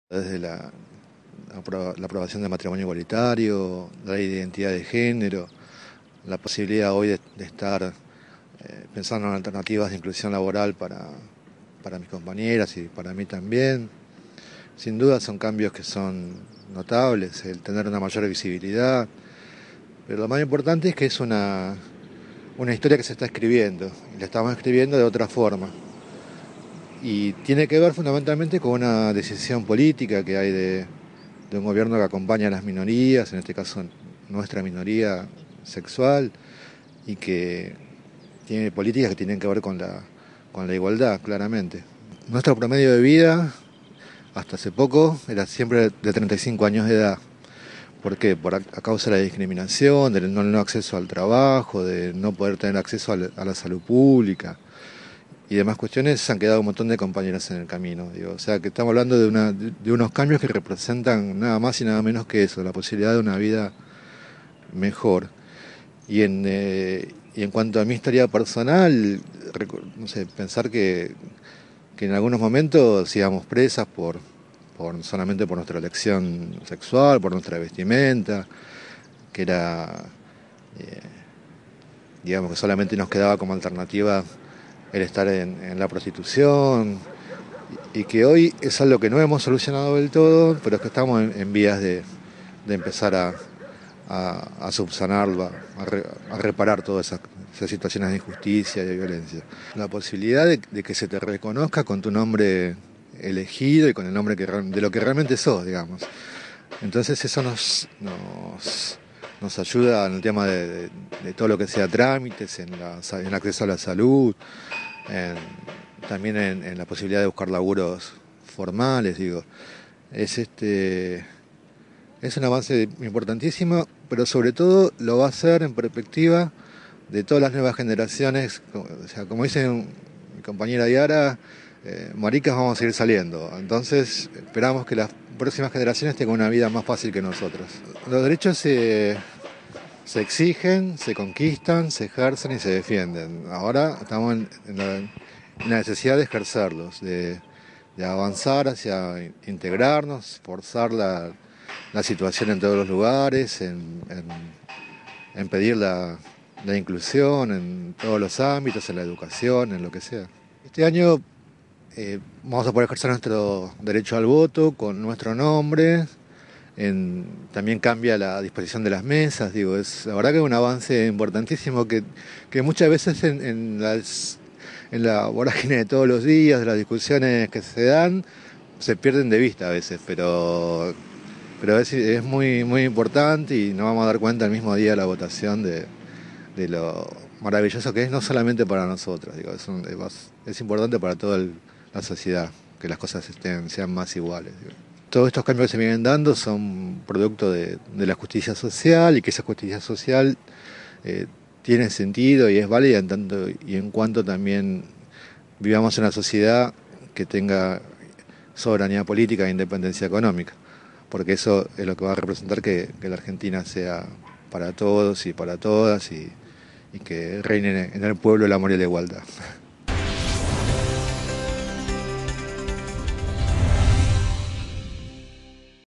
Desde la aprobación del matrimonio igualitario, la ley de identidad de género, la posibilidad hoy de estar pensando en alternativas de inclusión laboral para mis compañeras y para mí también. Sin duda son cambios que son notables, el tener una mayor visibilidad, pero lo más importante es que es una historia que se está escribiendo, y la estamos escribiendo de otra forma. Y tiene que ver fundamentalmente con una decisión política que hay de un gobierno que acompaña a las minorías, en este caso nuestra minoría sexual, y que tiene políticas que tienen que ver con la igualdad, claramente. Nuestro promedio de vida, hasta hace poco, era siempre de 35 años de edad. ¿Por qué? A causa de la discriminación, del no acceso al trabajo, de no poder tener acceso a la salud pública y demás cuestiones. Se han quedado un montón de compañeras en el camino. Digo. O sea que estamos hablando de unos cambios que representan nada más y nada menos que eso, la posibilidad de una vida mejor. Y en cuanto a mi historia personal, no sé, pensar que en algunos momentos íbamos presas solamente por nuestra elección sexual, por nuestra vestimenta, que era, digamos que solamente nos quedaba como alternativa el estar en la prostitución, y que hoy es algo que no hemos solucionado del todo, pero es que estamos en vías de empezar a subsanarlo, a reparar todas esas situaciones de injusticia y de violencia. La posibilidad de que se te reconozca con tu nombre elegido y con el nombre de lo que realmente sos, digamos. Entonces eso nos ayuda en el tema de todo lo que sea trámites, en el acceso a la salud, también en la posibilidad de buscar laburos formales, digo. Es un avance importantísimo, pero sobre todo lo va a hacer en perspectiva de todas las nuevas generaciones. O sea, como dice mi compañera Yara, maricas vamos a seguir saliendo. Entonces esperamos que las próximas generaciones tengan una vida más fácil que nosotros. Los derechos se exigen, se conquistan, se ejercen y se defienden. Ahora estamos en la necesidad de ejercerlos, de avanzar hacia integrarnos, forzar la situación en todos los lugares, en pedir la inclusión en todos los ámbitos, en la educación, en lo que sea. Este año vamos a poder ejercer nuestro derecho al voto con nuestro nombre. También cambia la disposición de las mesas, digo, la verdad que es un avance importantísimo que muchas veces en la vorágine de todos los días, de las discusiones que se dan, se pierden de vista a veces, pero es muy, muy importante, y nos vamos a dar cuenta el mismo día de la votación de lo maravilloso que es, no solamente para nosotros, digo, es importante para toda la sociedad, que las cosas sean más iguales. Digo. Todos estos cambios que se vienen dando son producto de la justicia social, y que esa justicia social tiene sentido y es válida en tanto y en cuanto también vivamos en una sociedad que tenga soberanía política e independencia económica, porque eso es lo que va a representar que la Argentina sea para todos y para todas, y que reine en el pueblo el amor y la igualdad.